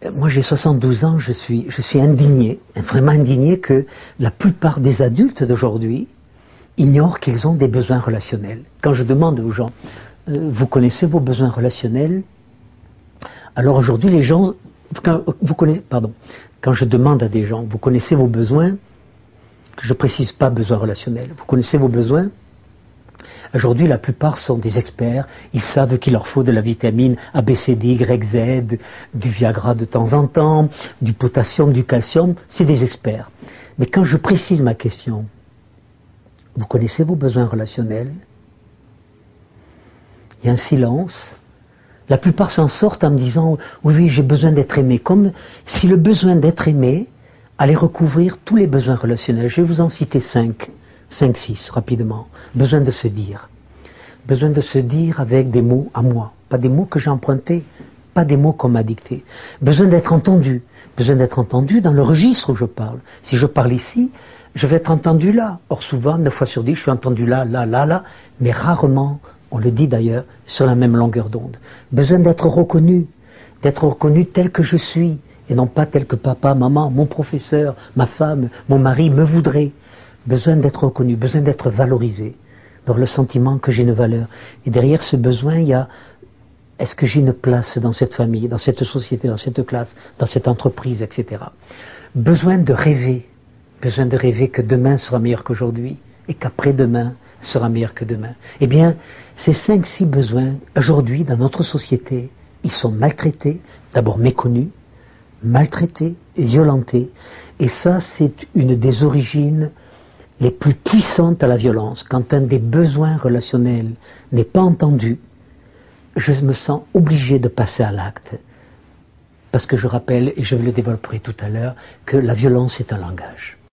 moi j'ai 72 ans, je suis indigné, vraiment indigné que la plupart des adultes d'aujourd'hui ignorent qu'ils ont des besoins relationnels. Quand je demande aux gens, vous connaissez vos besoins relationnels? Alors aujourd'hui les gens, quand je demande à des gens, vous connaissez vos besoins? Je ne précise pas besoins relationnels, vous connaissez vos besoins? Aujourd'hui, la plupart sont des experts. Ils savent qu'il leur faut de la vitamine A, B, C, D, Y, Z, du Viagra de temps en temps, du potassium, du calcium. C'est des experts. Mais quand je précise ma question, vous connaissez vos besoins relationnels? Il y a un silence. La plupart s'en sortent en me disant « Oui, j'ai besoin d'être aimé », comme si le besoin d'être aimé allait recouvrir tous les besoins relationnels. Je vais vous en citer 5, 6, rapidement. Besoin de se dire. Besoin de se dire avec des mots à moi. Pas des mots que j'ai empruntés, pas des mots qu'on m'a dictés. Besoin d'être entendu. Besoin d'être entendu dans le registre où je parle. Si je parle ici, je vais être entendu là. Or souvent, 9 fois sur 10, je suis entendu là, mais rarement, on le dit d'ailleurs, sur la même longueur d'onde. Besoin d'être reconnu tel que je suis, et non pas tel que papa, maman, mon professeur, ma femme, mon mari me voudraient. Besoin d'être reconnu, besoin d'être valorisé. Alors le sentiment que j'ai une valeur. Et derrière ce besoin, il y a, est-ce que j'ai une place dans cette famille, dans cette société, dans cette classe, dans cette entreprise, etc. Besoin de rêver que demain sera meilleur qu'aujourd'hui et qu'après-demain sera meilleur que demain. Eh bien, ces 5-6 besoins, aujourd'hui, dans notre société, ils sont maltraités, d'abord méconnus, maltraités, violentés. Et ça, c'est une des origines les plus puissantes à la violence. Quand un des besoins relationnels n'est pas entendu, je me sens obligé de passer à l'acte. Parce que je rappelle, et je le développerai tout à l'heure, que la violence est un langage.